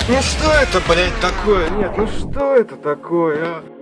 Ну что это, блядь, такое? Нет, ну что это такое, а?